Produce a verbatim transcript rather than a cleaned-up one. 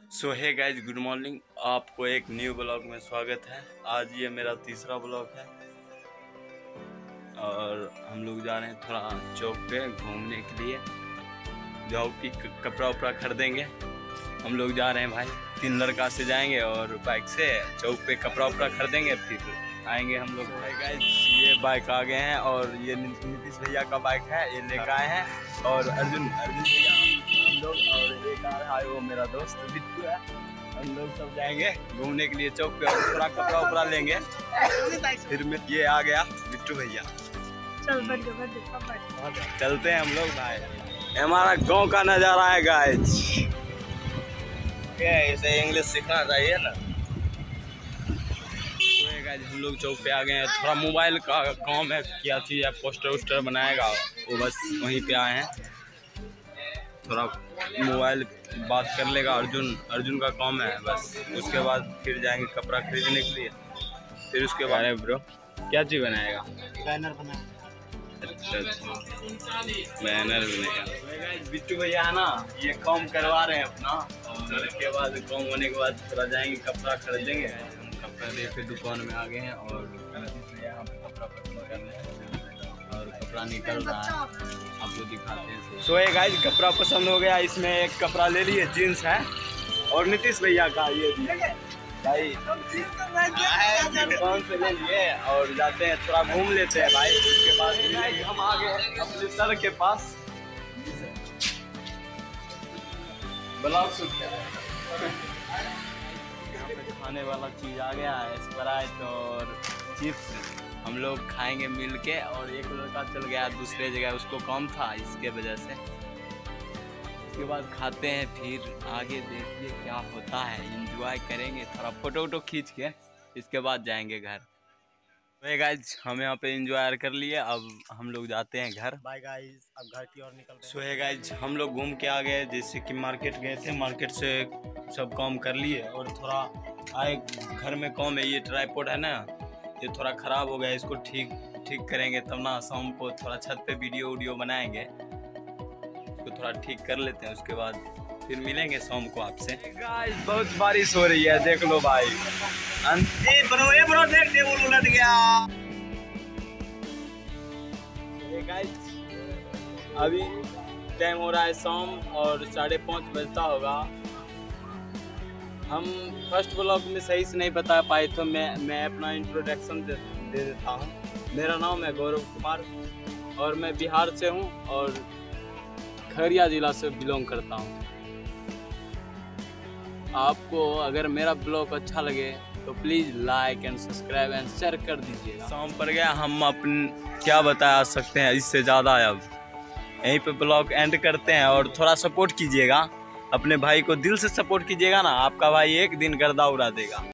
सो है guys, good morning. आपको एक न्यू ब्लॉग में स्वागत है। आज ये मेरा तीसरा ब्लॉग है और हम लोग जा रहे हैं थोड़ा चौक पे घूमने के लिए, जो कि कपड़ा उपड़ा खरीदेंगे। हम लोग जा रहे हैं भाई, तीन लड़का से जाएंगे और बाइक से चौक पे कपड़ा उपड़ा खरीदेंगे, फिर आएंगे हम लोग। भाई गाइज, ये बाइक आ गए हैं और ये नीतीश भैया का बाइक है, ये लेकर आए हैं। और अर्जुन अर्जुन भैया हम लोग, और एक आ रहा है वो मेरा दोस्त बिट्टू है। हम लोग सब जाएंगे घूमने के लिए चौक पे और थोड़ा कपड़ा उपड़ा लेंगे। फिर में ये आ गया बिट्टू भैया। चल बढ़ गया, बढ़ गया, चलते हैं हम लोग भाई। हमारा गांव का नजारा है गाइज। इसे इंग्लिश सीखना चाहिए ना। तो गाइज, हम लोग चौक पे आ गए हैं। थोड़ा मोबाइल का काम है, क्या चीज़ है, पोस्टर वोस्टर बनाएगा वो, बस वहीं पे आए हैं। थोड़ा मोबाइल बात कर लेगा अर्जुन अर्जुन का काम है बस। उसके बाद फिर जाएंगे कपड़ा खरीदने के लिए। फिर उसके बाद है ब्रो, क्या चीज़ बनाएगा? बैनर बना। अच्छा अच्छा, बैनर बनेगा। बिट्टू भैया है ना, ये काम करवा रहे हैं अपना, और उसके बाद काम होने के बाद थोड़ा जाएंगे कपड़ा खरीदेंगे। हम कपड़ा लेके दुकान में आ गए हैं और भैया हम कपड़ा पसंद कर रहे हैं और कपड़ा निकल रहा है, आपको दिखाते हैं। सो ये गाइस, कपड़ा पसंद हो गया। इसमें एक कपड़ा ले लिए, जीन्स है, और नीतीश भैया का ये भी भाई दुकान से ले लिए और जाते हैं, थोड़ा घूम लेते हैं भाई। उसके बाद हम आ गए अपने सर के पास। ब्लॉग शूट खाने वाला चीज़ आ गया है, स्प्राइट और चिप्स। हम लोग खाएंगे मिल के। और एक लड़का चल गया दूसरे जगह, उसको काम था, इसके वजह से। उसके बाद खाते हैं, फिर आगे देखिए क्या होता है, एंजॉय करेंगे, थोड़ा फोटो वोटो खींच के इसके बाद जाएंगे घर। तो गाइज, हम यहाँ पे एंजॉय कर लिए, अब हम लोग जाते हैं घर। बाय गाइस, अब घर की ओर निकल रहे हैं। सो गाइज, हम लोग घूम के आ गए, जैसे कि मार्केट गए थे, मार्केट से सब काम कर लिए और थोड़ा आए घर में काम है। ये ट्राइपॉड है ना, ये थोड़ा ख़राब हो गया, इसको ठीक ठीक करेंगे तब ना शाम को थोड़ा छत पे वीडियो वीडियो बनाएंगे। इसको थोड़ा ठीक कर लेते हैं, उसके बाद फिर मिलेंगे शाम को आपसे। गाइस, बहुत बारिश हो रही है, देख लो भाई। ए ब्रो, ए ब्रो, देख दे, वो उलट गया। ए गाइस, अभी टाइम हो रहा है शाम और साढ़े पाँच बजता होगा। हम फर्स्ट ब्लॉग में सही से नहीं बता पाए, तो मैं मैं अपना इंट्रोडक्शन दे, दे देता हूँ। मेरा नाम है गौरव कुमार और मैं बिहार से हूँ और खगड़िया ज़िला से बिलोंग करता हूँ। आपको अगर मेरा ब्लॉग अच्छा लगे तो please like and subscribe and share कर दीजिएगा। शाम पर गया, हम अपन क्या बता सकते हैं इससे ज़्यादा। अब यहीं पे ब्लॉग एंड करते हैं और थोड़ा सपोर्ट कीजिएगा, अपने भाई को दिल से सपोर्ट कीजिएगा ना, आपका भाई एक दिन गर्दा उड़ा देगा।